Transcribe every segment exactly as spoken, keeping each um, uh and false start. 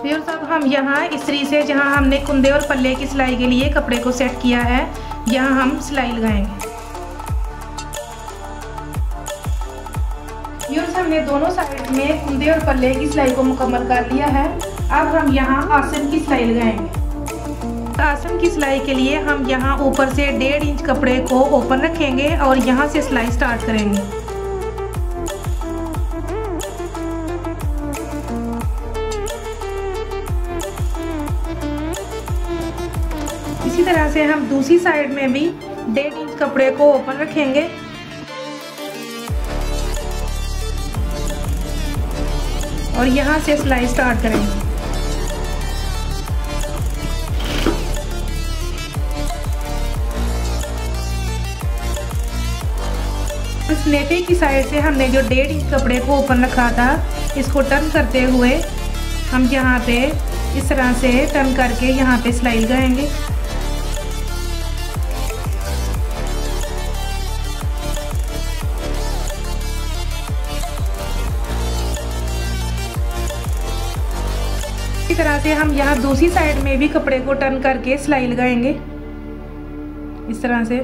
Viewers अब हम यहाँ इस्त्री से जहाँ हमने कुंदे और पल्ले की सिलाई के लिए कपड़े को सेट किया है, यहाँ हम सिलाई लगाएंगे। व्यूअर्स हमने दोनों साइड में कुंदे और पल्ले की सिलाई को मुकम्मल कर लिया है। अब हम यहाँ आसन की सिलाई लगाएंगे। आसन की सिलाई के लिए हम यहाँ ऊपर से डेढ़ इंच कपड़े को ओपन रखेंगे और यहाँ से सिलाई स्टार्ट करेंगे। इसी तरह से हम दूसरी साइड में भी डेढ़ इंच कपड़े को ओपन रखेंगे और यहाँ से सिलाई स्टार्ट करेंगे। इस नेफे की साइड से हमने जो डेढ़ इंच कपड़े को ओपन रखा था, इसको टर्न करते हुए हम यहाँ पे इस तरह से टर्न करके यहाँ पे सिलाई लगाएंगे। इसी तरह से हम यहाँ दूसरी साइड में भी कपड़े को टर्न करके सिलाई लगाएंगे इस तरह से।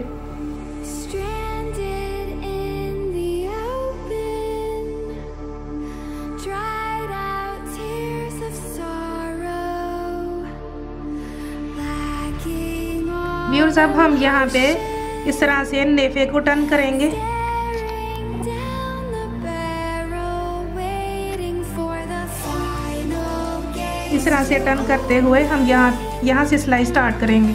व्यूअर्स अब हम यहाँ पे इस तरह से नेफे को टर्न करेंगे। इस तरह से टर्न करते हुए हम यहाँ यहाँ से सिलाई स्टार्ट करेंगे।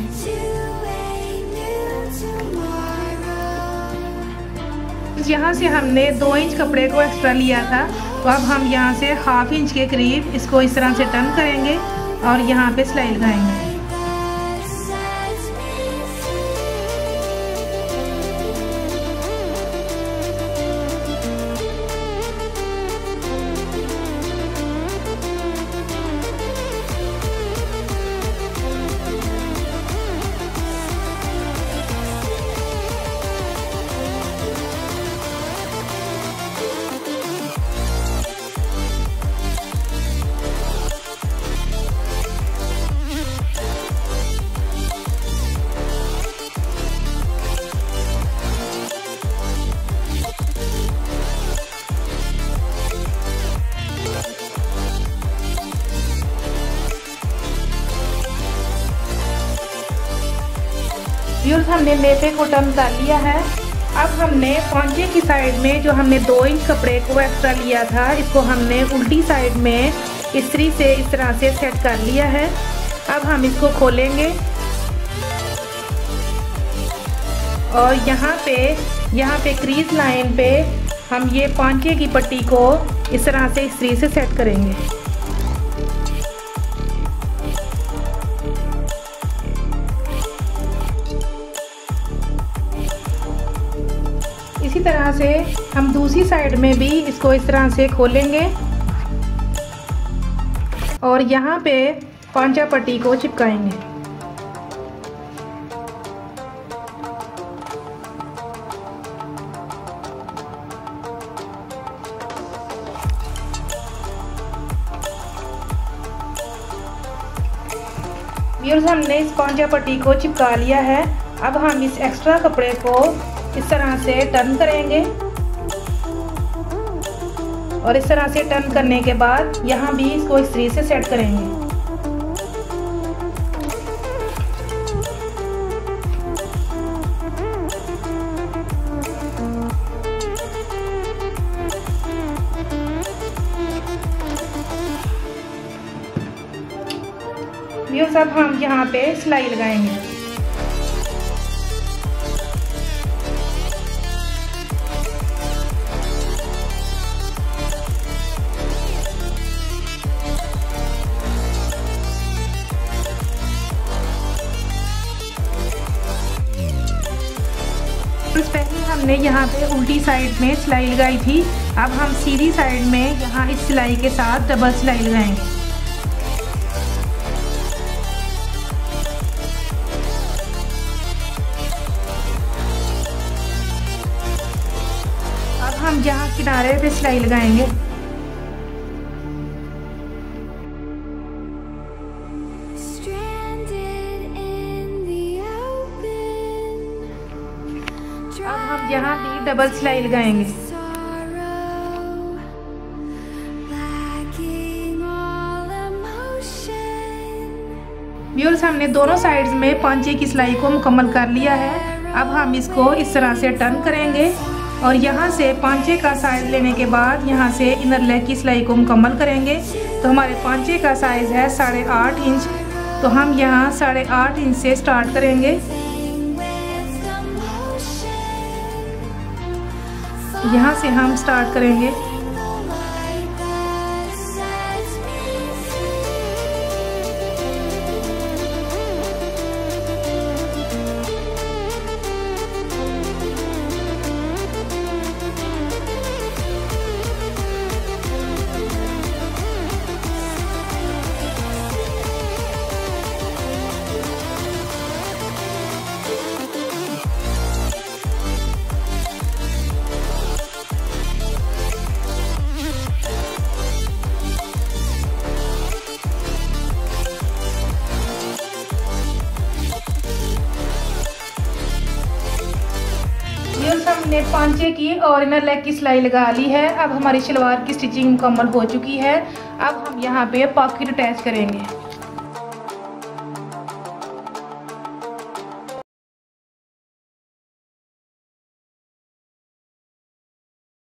यहाँ से हमने दो इंच कपड़े को एक्स्ट्रा लिया था, तो अब हम यहाँ से हाफ इंच के करीब इसको इस तरह से टर्न करेंगे और यहाँ पे सिलाई लगाएंगे। व्यूअर्स हमने नेफे को टर्न कर लिया है। अब हमने पौंचे की साइड में जो हमने दो इंच कपड़े को एक्स्ट्रा लिया था, इसको हमने उल्टी साइड में इस्त्री से इस तरह से सेट कर लिया है। अब हम इसको खोलेंगे और यहाँ पे यहाँ पे क्रीज लाइन पे हम ये पौंचे की पट्टी को इस तरह से इस्त्री से सेट करेंगे। इसी तरह से हम दूसरी साइड में भी इसको इस तरह से खोलेंगे और यहाँ पे पौंचा पट्टी को चिपकाएंगे। व्यूअर्स हमने इस पौंचा पट्टी को चिपका लिया है। अब हम इस एक्स्ट्रा कपड़े को इस तरह से टर्न करेंगे और इस तरह से टर्न करने के बाद यहाँ भी इसको इस्त्री से सेट करेंगे। व्यूअर्स अब हम यहाँ पे सिलाई लगाएंगे। पहले हमने यहाँ पे उल्टी साइड में सिलाई लगाई थी, अब हम सीधी साइड में यहाँ इस सिलाई के साथ डबल सिलाई लगाएंगे। अब हम यहाँ किनारे पे सिलाई लगाएंगे। अब हम यहाँ भी डबल सिलाई लगाएंगे। व्यूअर्स, हमने दोनों साइड्स में पांचे की सिलाई को मुकम्मल कर लिया है। अब हम इसको इस तरह से टर्न करेंगे और यहाँ से पांचे का साइज लेने के बाद यहाँ से इनर लेग की सिलाई को मुकम्मल करेंगे। तो हमारे पांचे का साइज़ है साढ़े आठ इंच, तो हम यहाँ साढ़े आठ इंच से स्टार्ट करेंगे। यहाँ से हम स्टार्ट करेंगे। हमने पांचे की और इनर लेग की सिलाई लगा ली है। अब हमारी शलवार की स्टिचिंग मुकम्मल हो चुकी है। अब हम यहाँ पे पॉकेट अटैच करेंगे।